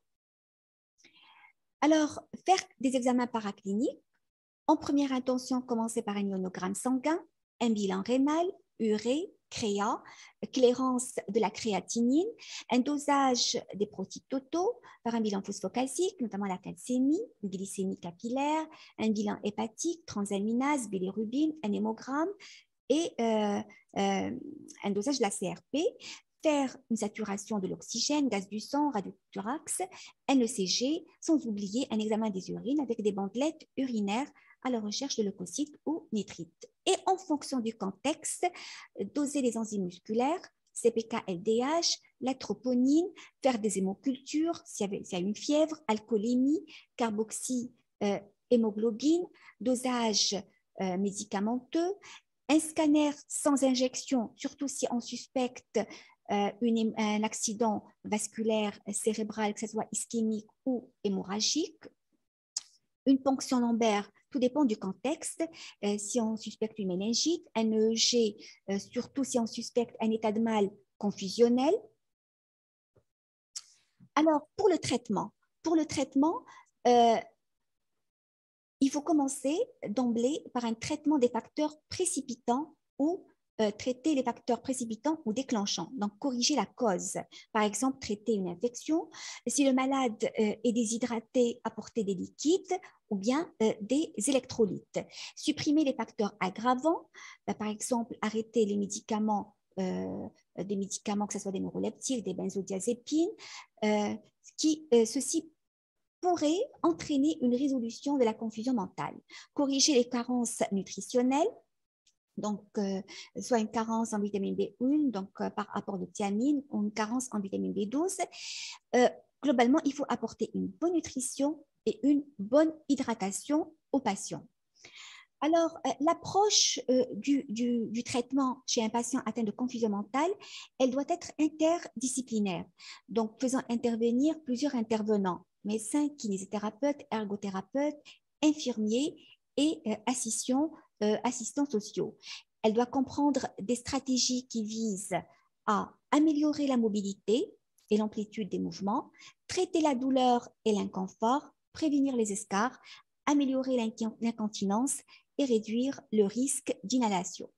Alors, faire des examens paracliniques. En première intention, commencer par un ionogramme sanguin, un bilan rénal, urée, créa, clairance de la créatinine, un dosage des protides totaux par un bilan phosphocalcique, notamment la calcémie, une glycémie capillaire, un bilan hépatique, transaminase, bilirubine, un hémogramme et euh, euh, un dosage de la C R P. Faire une saturation de l'oxygène, gaz du sang, radiothorax, N E C G, sans oublier un examen des urines avec des bandelettes urinaires à la recherche de leucocytes ou nitrites. Et en fonction du contexte, doser les enzymes musculaires, C P K L D H, la troponine, faire des hémocultures s'il y, y a une fièvre, alcoolémie, carboxy, euh, hémoglobine, dosage euh, médicamenteux, un scanner sans injection, surtout si on suspecte Euh, une, un accident vasculaire cérébral, que ce soit ischémique ou hémorragique, une ponction lombaire, tout dépend du contexte. Euh, si on suspecte une méningite, un E E G, euh, surtout si on suspecte un état de mal confusionnel. Alors, pour le traitement, pour le traitement, euh, il faut commencer d'emblée par un traitement des facteurs précipitants ou euh, traiter les facteurs précipitants ou déclenchants, donc corriger la cause. Par exemple, traiter une infection. Si le malade euh, est déshydraté, apporter des liquides ou bien euh, des électrolytes. Supprimer les facteurs aggravants, bah, par exemple, arrêter les médicaments, euh, des médicaments, que ce soit des neuroleptiques, des benzodiazépines, euh, qui, euh, ceci pourrait entraîner une résolution de la confusion mentale. Corriger les carences nutritionnelles, donc euh, soit une carence en vitamine B un, donc euh, par apport de thiamine, ou une carence en vitamine B douze. Euh, globalement, il faut apporter une bonne nutrition et une bonne hydratation aux patients. Alors, euh, l'approche euh, du, du, du traitement chez un patient atteint de confusion mentale, elle doit être interdisciplinaire, donc faisant intervenir plusieurs intervenants, médecins, kinésithérapeutes, ergothérapeutes, infirmiers et euh, assistants, euh, assistants sociaux. Elle doit comprendre des stratégies qui visent à améliorer la mobilité et l'amplitude des mouvements, traiter la douleur et l'inconfort, prévenir les escarres, améliorer l'incontinence et réduire le risque d'inhalation.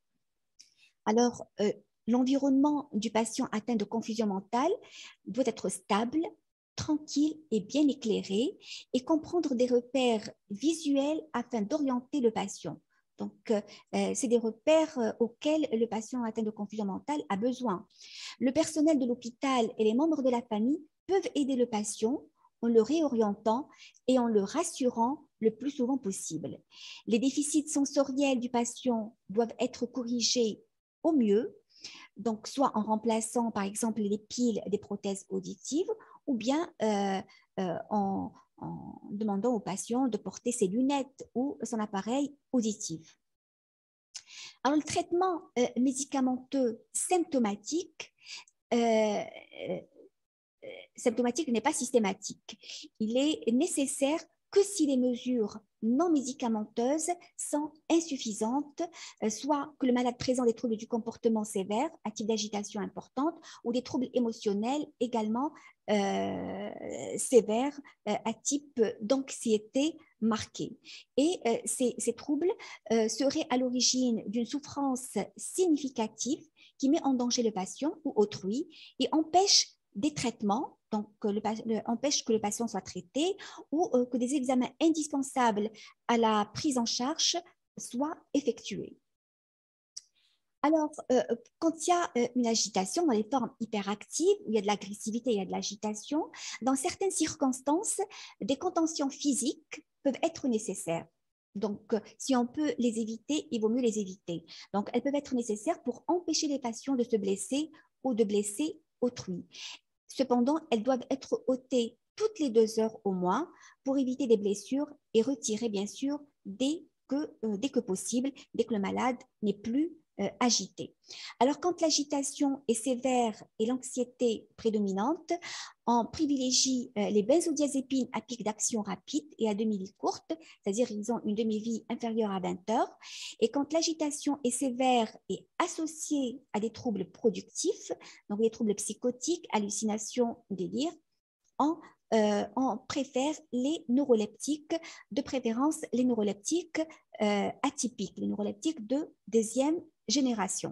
Alors, euh, l'environnement du patient atteint de confusion mentale doit être stable, tranquille et bien éclairé et comprendre des repères visuels afin d'orienter le patient. Donc, euh, c'est des repères euh, auxquels le patient atteint de confusion mentale a besoin. Le personnel de l'hôpital et les membres de la famille peuvent aider le patient en le réorientant et en le rassurant le plus souvent possible. Les déficits sensoriels du patient doivent être corrigés au mieux, donc soit en remplaçant par exemple les piles des prothèses auditives ou bien euh, euh, en, en demandant au patient de porter ses lunettes ou son appareil auditif. Alors, le traitement euh, médicamenteux symptomatique, euh, euh, symptomatique n'est pas systématique. Il est nécessaire que si les mesures non médicamenteuses sont insuffisantes, euh, soit que le malade présente des troubles du comportement sévères, à type d'agitation importante, ou des troubles émotionnels également euh, sévères, euh, à type d'anxiété marquée. Et euh, ces, ces troubles euh, seraient à l'origine d'une souffrance significative qui met en danger le patient ou autrui et empêche des traitements, donc le, le, empêche que le patient soit traité ou euh, que des examens indispensables à la prise en charge soient effectués. Alors, euh, quand il y a euh, une agitation dans les formes hyperactives, où il y a de l'agressivité, il y a de l'agitation, dans certaines circonstances, des contentions physiques peuvent être nécessaires. Donc, euh, si on peut les éviter, il vaut mieux les éviter. Donc, elles peuvent être nécessaires pour empêcher les patients de se blesser ou de blesser autrui. Cependant, elles doivent être ôtées toutes les deux heures au moins pour éviter des blessures et retirer, bien sûr, dès que, euh, dès que possible, dès que le malade n'est plus euh, agité. Alors, quand l'agitation est sévère et l'anxiété prédominante, on privilégie euh, les benzodiazépines à pic d'action rapide et à demi-vie courte, c'est-à-dire ils ont une demi-vie inférieure à vingt heures. Et quand l'agitation est sévère et associée à des troubles productifs, donc des troubles psychotiques, hallucinations, délire, on, euh, on préfère les neuroleptiques, de préférence les neuroleptiques euh, atypiques, les neuroleptiques de deuxième génération.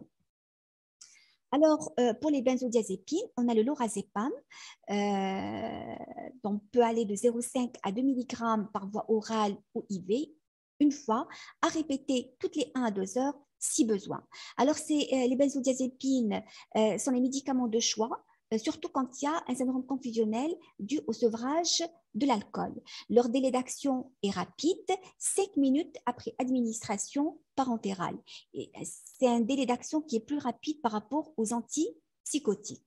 Alors, euh, pour les benzodiazépines, on a le lorazépam, euh, on peut aller de zéro virgule cinq à deux milligrammes par voie orale ou I V, une fois, à répéter toutes les une à deux heures si besoin. Alors, euh, les benzodiazépines euh, sont les médicaments de choix, euh, surtout quand il y a un syndrome confusionnel dû au sevrage de l'alcool. Leur délai d'action est rapide, cinq minutes après administration parentérale. C'est un délai d'action qui est plus rapide par rapport aux antipsychotiques.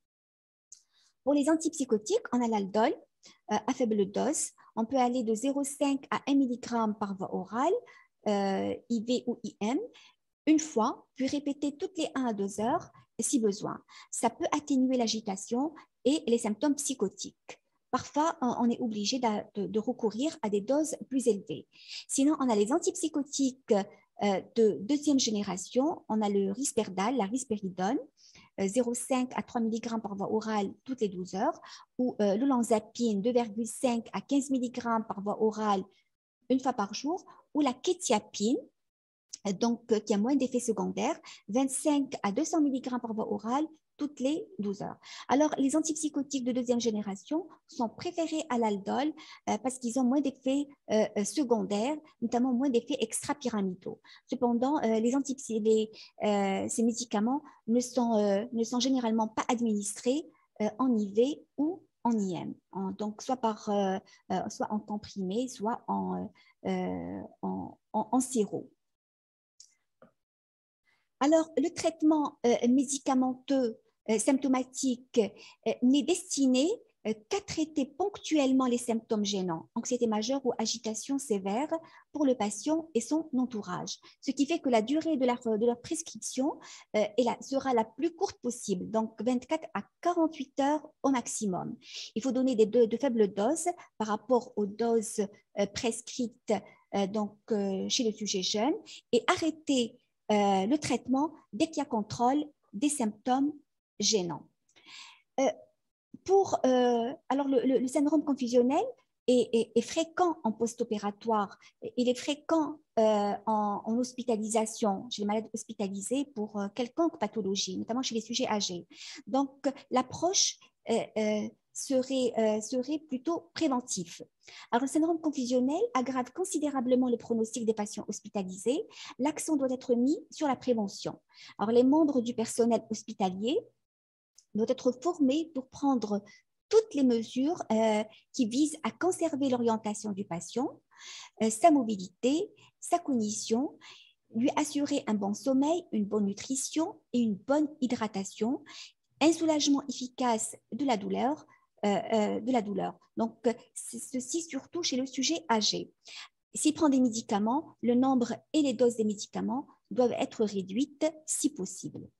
Pour les antipsychotiques, on a l'aldol euh, à faible dose. On peut aller de zéro virgule cinq à un milligramme par voie orale, euh, I V ou I M, une fois, puis répéter toutes les une à deux heures si besoin. Ça peut atténuer l'agitation et les symptômes psychotiques. parfois, on est obligé de, de, de recourir à des doses plus élevées. Sinon, on a les antipsychotiques euh, de deuxième génération. On a le risperdal, la risperidone, euh, zéro virgule cinq à trois milligrammes par voie orale toutes les douze heures, ou euh, l'olanzapine, deux virgule cinq à quinze milligrammes par voie orale une fois par jour, ou la kétiapine, donc euh, qui a moins d'effets secondaires, vingt-cinq à deux cents milligrammes par voie orale toutes les douze heures. Alors, les antipsychotiques de deuxième génération sont préférés à l'aldol euh, parce qu'ils ont moins d'effets euh, secondaires, notamment moins d'effets extrapyramidaux. Cependant, euh, les les, euh, ces médicaments ne sont, euh, ne sont généralement pas administrés euh, en I V ou en I M, en, donc soit, par, euh, euh, soit en comprimé, soit en, euh, en, en, en sirop. Alors, le traitement euh, médicamenteux euh, symptomatique euh, n'est destiné euh, qu'à traiter ponctuellement les symptômes gênants, anxiété majeure ou agitation sévère pour le patient et son entourage. Ce qui fait que la durée de leur, de leur prescription euh, est la, sera la plus courte possible, donc vingt-quatre à quarante-huit heures au maximum. Il faut donner des, de, de faibles doses par rapport aux doses euh, prescrites euh, donc, euh, chez le sujet jeune et arrêter Euh, le traitement dès qu'il y a contrôle des symptômes gênants. Euh, pour, euh, alors le, le, le syndrome confusionnel est, est, est fréquent en post-opératoire. Il est fréquent euh, en, en hospitalisation, chez les malades hospitalisés pour euh, quelconque pathologie, notamment chez les sujets âgés. Donc, l'approche euh, euh, serait, euh, serait plutôt préventif. Alors, le syndrome confusionnel aggrave considérablement le pronostic des patients hospitalisés. L'accent doit être mis sur la prévention. Alors, les membres du personnel hospitalier doivent être formés pour prendre toutes les mesures euh, qui visent à conserver l'orientation du patient, euh, sa mobilité, sa cognition, lui assurer un bon sommeil, une bonne nutrition et une bonne hydratation, un soulagement efficace de la douleur, euh, euh, de la douleur. Donc, ceci surtout chez le sujet âgé. S'il prend des médicaments, le nombre et les doses des médicaments doivent être réduites si possible.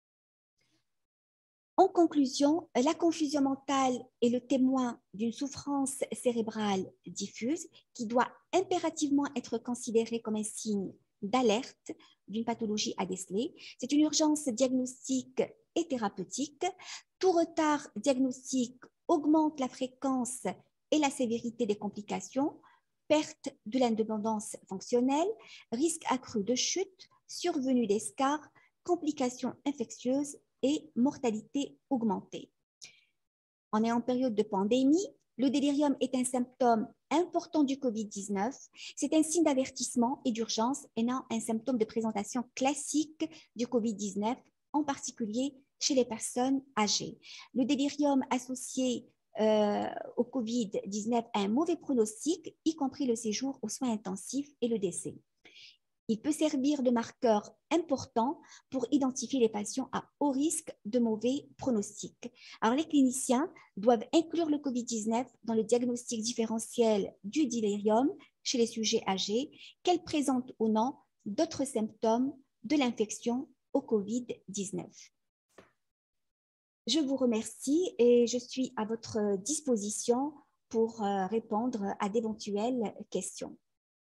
En conclusion, la confusion mentale est le témoin d'une souffrance cérébrale diffuse qui doit impérativement être considérée comme un signe d'alerte d'une pathologie à déceler. C'est une urgence diagnostique et thérapeutique. Tout retard diagnostique augmente la fréquence et la sévérité des complications, perte de l'indépendance fonctionnelle, risque accru de chute, survenue d'escarres, complications infectieuses et mortalité augmentée. On est en période de pandémie. Le délirium est un symptôme important du covid dix-neuf. C'est un signe d'avertissement et d'urgence et non un symptôme de présentation classique du covid dix-neuf, en particulier chez les personnes âgées. Le délirium associé euh, au covid dix-neuf a un mauvais pronostic, y compris le séjour aux soins intensifs et le décès. Il peut servir de marqueur important pour identifier les patients à haut risque de mauvais pronostic. Alors, les cliniciens doivent inclure le covid dix-neuf dans le diagnostic différentiel du délirium chez les sujets âgés, qu'elles présentent ou non d'autres symptômes de l'infection au covid dix-neuf. Je vous remercie et je suis à votre disposition pour répondre à d'éventuelles questions.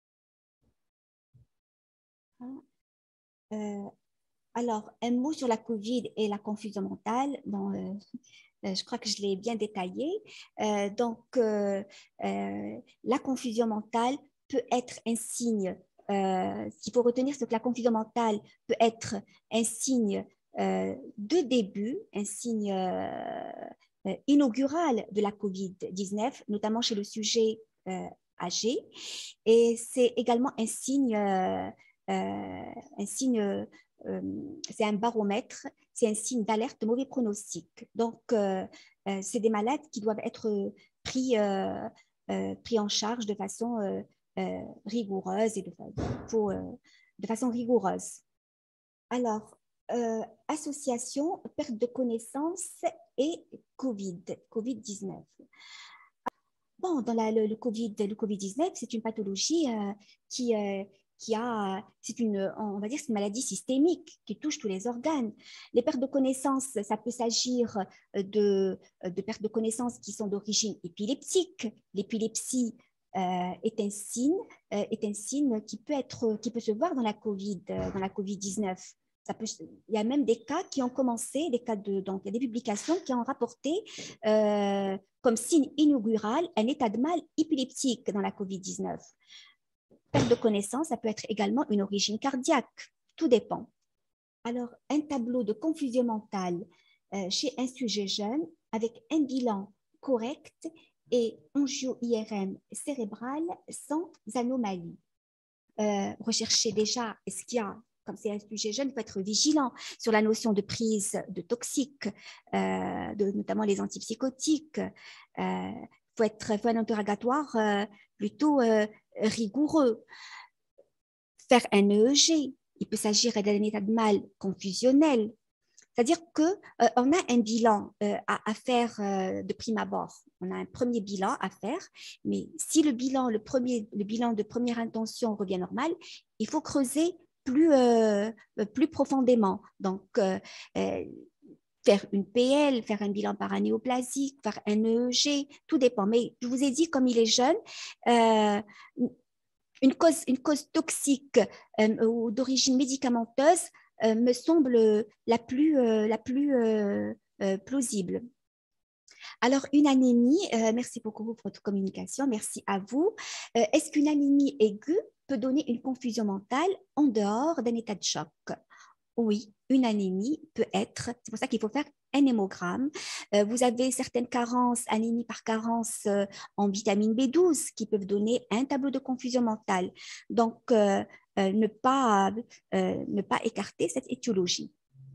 Euh, alors, un mot sur la COVID et la confusion mentale. Bon, euh, je crois que je l'ai bien détaillé. Euh, donc, euh, euh, la confusion mentale peut être un signe, euh, ce qu'il faut retenir, c'est que la confusion mentale peut être un signe euh, de début, un signe euh, inaugural de la covid dix-neuf, notamment chez le sujet euh, âgé. Et c'est également un signe... Euh, Euh, un signe, euh, c'est un baromètre, c'est un signe d'alerte de mauvais pronostic. Donc, euh, euh, c'est des malades qui doivent être pris, euh, euh, pris en charge de façon euh, euh, rigoureuse et de, faut, euh, de façon rigoureuse. Alors, euh, association, perte de connaissance et COVID, covid dix-neuf. Bon, dans la, le, le COVID, le covid dix-neuf, c'est une pathologie euh, qui, euh, qui a, c'est une, on va dire, c'est une maladie systémique qui touche tous les organes. Les pertes de connaissance, ça peut s'agir de, de pertes de connaissance qui sont d'origine épileptique. L'épilepsie euh, est un signe, euh, est un signe qui peut être, qui peut se voir dans la Covid, euh, dans la COVID dix-neuf. Ça peut, il y a même des cas qui ont commencé, des cas de, donc il y a des publications qui ont rapporté euh, comme signe inaugural un état de mal épileptique dans la COVID dix-neuf. Perte de connaissance, ça peut être également une origine cardiaque, tout dépend. Alors, un tableau de confusion mentale euh, chez un sujet jeune avec un bilan correct et angio-I R M cérébral sans anomalie. Euh, recherchez déjà, est-ce qu'il y a, comme c'est un sujet jeune, il faut être vigilant sur la notion de prise de toxiques, euh, de, notamment les antipsychotiques. Il euh, faut être faut un interrogatoire euh, plutôt euh, rigoureux. Faire un E E G, il peut s'agir d'un état de mal confusionnel. C'est-à-dire qu'on euh, a un bilan euh, à, à faire euh, de prime abord. On a un premier bilan à faire, mais si le bilan, le, premier, le bilan de première intention revient normal, il faut creuser plus, euh, plus profondément. Donc, euh, euh, faire une P L, faire un bilan paranéoplasique, faire un E E G, tout dépend. Mais je vous ai dit, comme il est jeune, euh, une, cause, une cause toxique euh, ou d'origine médicamenteuse Euh, me semble la plus, euh, la plus euh, euh, plausible. Alors, une anémie, euh, merci beaucoup pour votre communication, merci à vous. Euh, Est-ce qu'une anémie aiguë peut donner une confusion mentale en dehors d'un état de choc? Oui, une anémie peut être, c'est pour ça qu'il faut faire un hémogramme. Euh, vous avez certaines carences, anémie par carence euh, en vitamine B douze qui peuvent donner un tableau de confusion mentale. Donc, euh, euh, ne, pas, euh, ne pas écarter cette étiologie.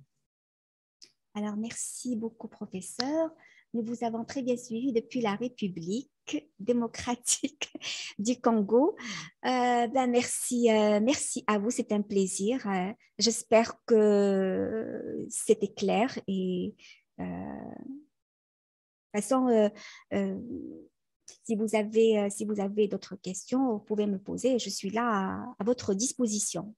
Alors, merci beaucoup, professeur. Nous vous avons très bien suivi depuis la République démocratique du Congo. Euh, ben merci, euh, merci à vous, c'est un plaisir. Euh, J'espère que c'était clair et euh, de toute façon, euh, euh, si vous avez, euh, si vous avez d'autres questions, vous pouvez me poser. Je suis là à, à votre disposition.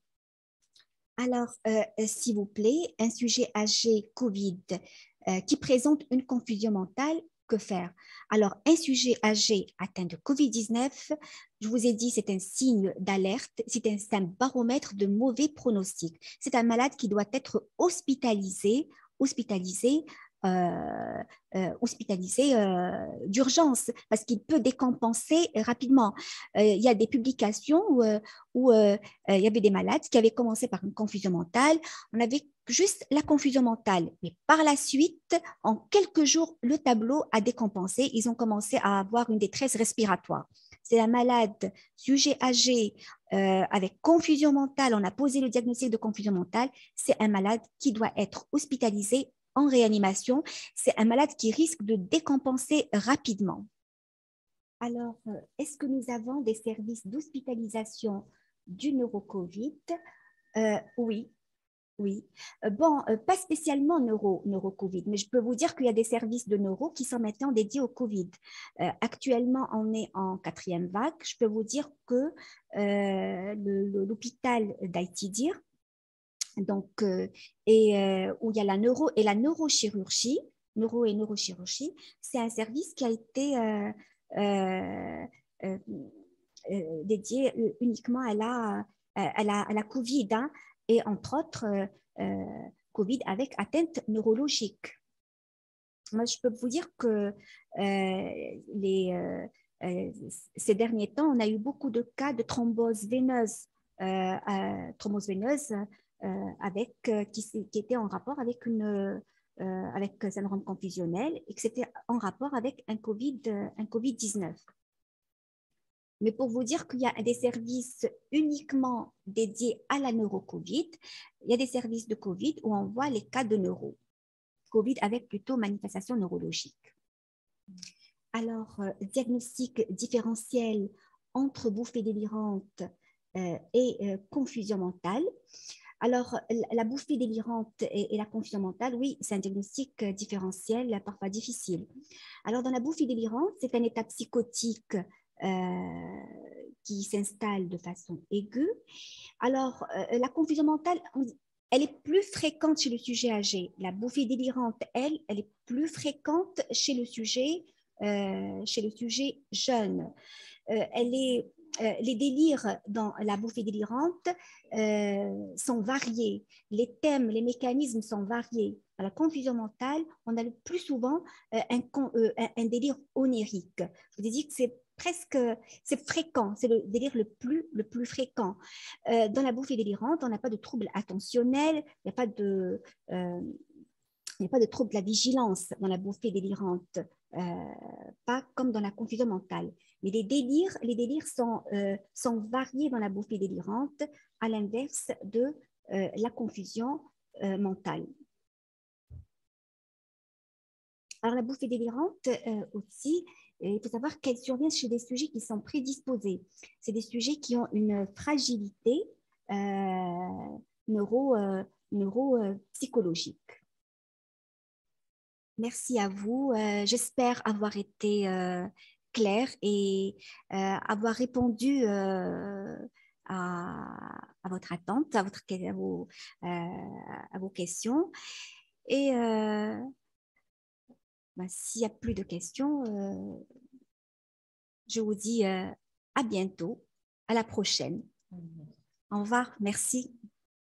Alors, euh, s'il vous plaît, un sujet âgé Covid euh, qui présente une confusion mentale, que faire? Alors, un sujet âgé atteint de COVID dix-neuf, je vous ai dit, c'est un signe d'alerte, c'est un, un baromètre de mauvais pronostic. C'est un malade qui doit être hospitalisé, hospitalisé euh, euh, hospitalisé euh, d'urgence parce qu'il peut décompenser rapidement. Euh, il y a des publications où, euh, où euh, il y avait des malades qui avaient commencé par une confusion mentale. On avait juste la confusion mentale. Mais par la suite, en quelques jours, le tableau a décompensé. Ils ont commencé à avoir une détresse respiratoire. C'est un malade, sujet âgé, euh, avec confusion mentale. On a posé le diagnostic de confusion mentale. C'est un malade qui doit être hospitalisé en réanimation. C'est un malade qui risque de décompenser rapidement. Alors, est-ce que nous avons des services d'hospitalisation du neuro-Covid? euh, Oui, oui. Euh, bon, euh, pas spécialement neuro, neuro-Covid, mais je peux vous dire qu'il y a des services de neuro qui sont maintenant dédiés au Covid. Euh, actuellement, on est en quatrième vague. Je peux vous dire que euh, l'hôpital d'Aïtidir, donc, euh, et, euh, où il y a la neuro et la neurochirurgie, neuro et neurochirurgie, c'est un service qui a été euh, euh, euh, euh, dédié uniquement à la, à la, à la COVID, hein, et entre autres, euh, euh, COVID avec atteinte neurologique. Moi, je peux vous dire que euh, les, euh, euh, ces derniers temps, on a eu beaucoup de cas de thrombose veineuse, euh, euh, thrombose veineuse euh, avec, euh, qui, qui était en rapport avec une euh, avec un syndrome confusionnel et que c'était en rapport avec un COVID, un COVID dix-neuf. Mais pour vous dire qu'il y a des services uniquement dédiés à la neuro-Covid, il y a des services de Covid où on voit les cas de neuro. Covid avec plutôt manifestation neurologique. Alors, euh, diagnostic différentiel entre bouffée délirante euh, et euh, confusion mentale. Alors, la bouffée délirante et, et la confusion mentale, oui, c'est un diagnostic différentiel parfois difficile. Alors, dans la bouffée délirante, c'est un état psychotique euh, qui s'installe de façon aiguë. Alors, euh, la confusion mentale, on, elle est plus fréquente chez le sujet âgé. La bouffée délirante, elle, elle est plus fréquente chez le sujet, euh, chez le sujet jeune. Euh, elle est, euh, les délires dans la bouffée délirante euh, sont variés. Les thèmes, les mécanismes sont variés. Dans la confusion mentale, on a le plus souvent euh, un, euh, un, un délire onirique. Je vous ai dit que c'est presque, c'est fréquent, c'est le délire le plus, le plus fréquent. Euh, dans la bouffée délirante, on n'a pas de troubles attentionnels, il n'y a pas de... Euh, il n'y a pas de trouble de la vigilance dans la bouffée délirante, euh, pas comme dans la confusion mentale. Mais les délires, les délires sont, euh, sont variés dans la bouffée délirante, à l'inverse de euh, la confusion euh, mentale. Alors la bouffée délirante euh, aussi, il faut savoir qu'elle survient chez des sujets qui sont prédisposés. C'est des sujets qui ont une fragilité euh, neuro, euh, neuropsychologique. Merci à vous. Euh, j'espère avoir été euh, claire et euh, avoir répondu euh, à, à, votre attente, à, votre, à, vos, euh, à vos questions. Et euh, ben, s'il n'y a plus de questions, euh, je vous dis euh, à bientôt, à la prochaine. Au revoir, merci.